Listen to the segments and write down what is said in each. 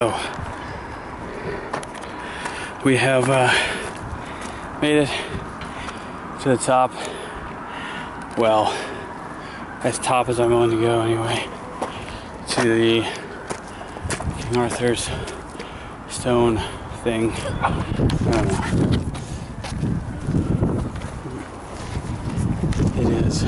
We have made it to the top. Well, as top as I'm willing to go anyway, to the King Arthur's stone thing. I don't know. It is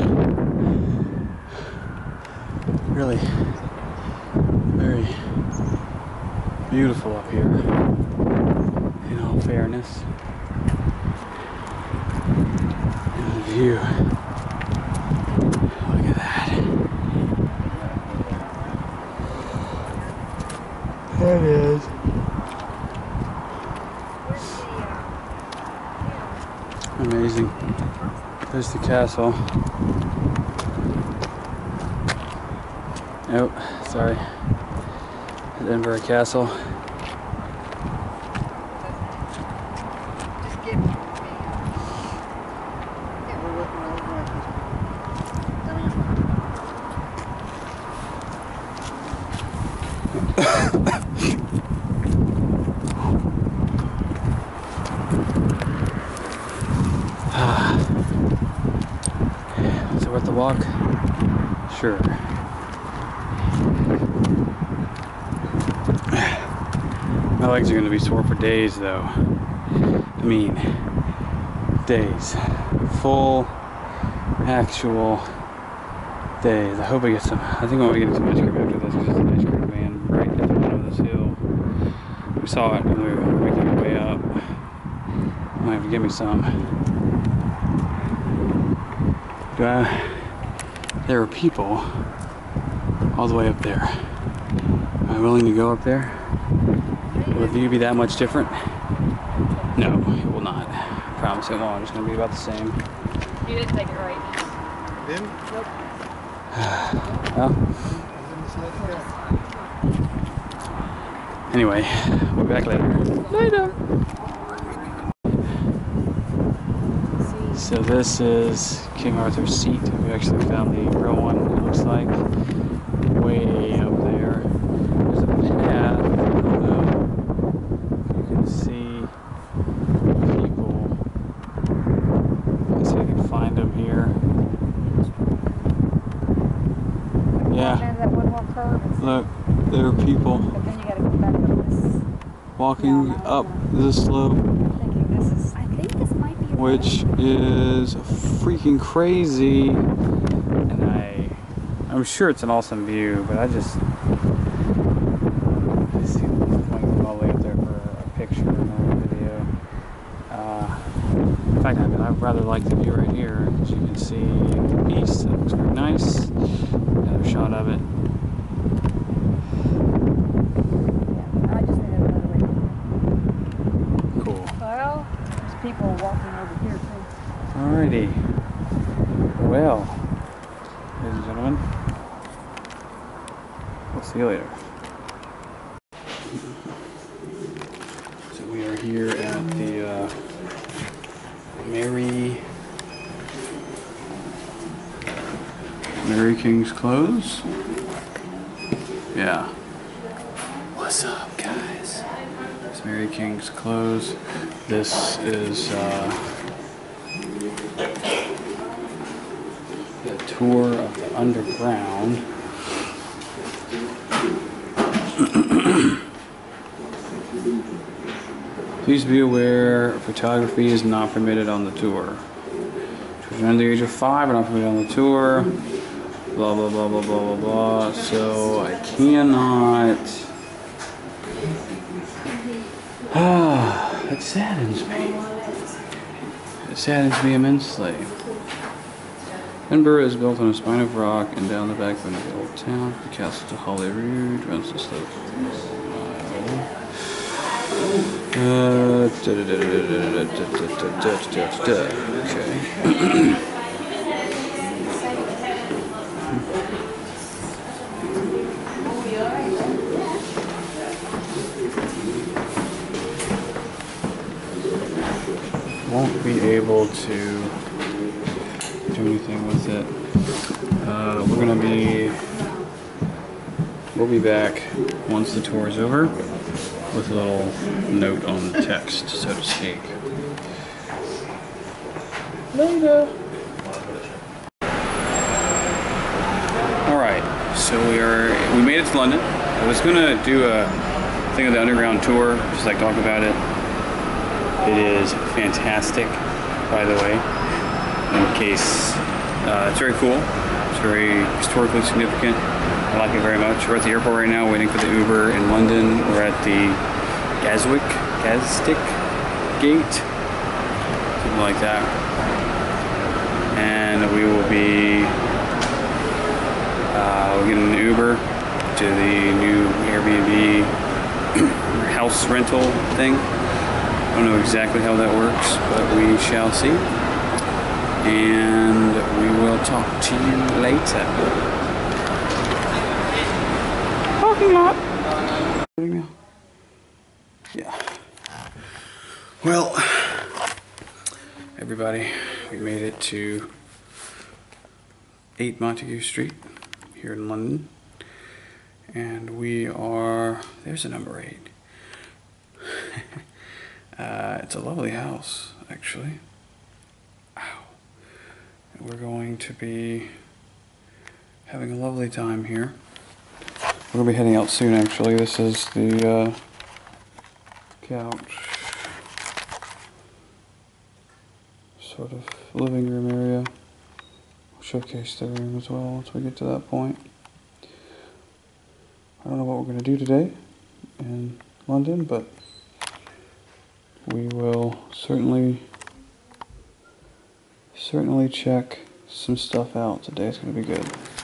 really very beautiful up here, in all fairness. And the view, look at that. There it is. Amazing. There's the castle. Oh, sorry. Edinburgh Castle. Is it worth the walk? Sure. My legs are going to be sore for days, though. I mean, days. Full, actual days. I hope I get some. I think I'm going to get some ice cream after this because there's an ice cream van right at the bottom of this hill. We saw it when we were making our way up. I might have to get me some. There are people all the way up there. Am I willing to go up there? Will the view be that much different? No, it will not. I promise it won't. It's going to be about the same. You didn't take it right. Didn't? Well. Anyway, we'll be back later. Later! So this is King Arthur's seat. We actually found the real one, it looks like. Way up there. There's a path. I don't know if you can see people. Let's see if I can find them here. Yeah. Look, there are people walking up this slope. Which is freaking crazy, and I'm sure it's an awesome view, but I see the point all the way up there for a picture or a video. In fact, I'd rather like the view right here. As you can see the east, it looks very nice. Another shot of it. Cool. Well, there's people walking over here too. Alrighty. Well, ladies and gentlemen, we'll see you later. So we are here at the Mary King's Close. Yeah. What's up, guys? It's Mary King's Close. This is the tour of the underground. Please be aware, photography is not permitted on the tour. Children under the age of 5 are not permitted on the tour. Blah, blah, blah, blah, blah, blah, blah. So I cannot... It saddens me. It saddens me immensely. Edinburgh is built on a spine of rock and down the backbone of the old town. The castle to Holyrood runs the slope of Okay. Won't be able to do anything with it. We'll be back once the tour is over. with a little note on the text, so to speak. Later. Alright, so we made it to London. I was gonna do a thing of the underground tour, just like talk about it. It is fantastic, by the way. In case it's very cool. It's very historically significant. I like it very much. We're at the airport right now, waiting for the Uber in London. We're at the Gaswick Gate, something like that. And we will be we'll get an Uber to the new Airbnb house rental thing. I don't know exactly how that works, but we shall see. And we will talk to you later. Parking lot. Yeah. Well, everybody, we made it to 8 Montague Street here in London. And we are, there's a number 8. It's a lovely house, actually. Wow. And we're going to be having a lovely time here. We're going to be heading out soon, actually. This is the couch, sort of living room area. We'll showcase the room as well once we get to that point. I don't know what we're going to do today in London, but we will certainly check some stuff out. Today's going to be good.